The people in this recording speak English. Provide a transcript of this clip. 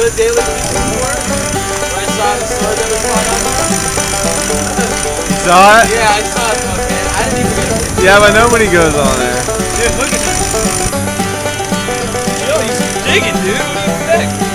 the daily fishing before? Where I saw the sword that was caught on? Saw it? Yeah, I saw it, man. I didn't even get a picture. Yeah, but nobody goes on there. Dude, look at this. Yo, he's digging, dude. What do you expect?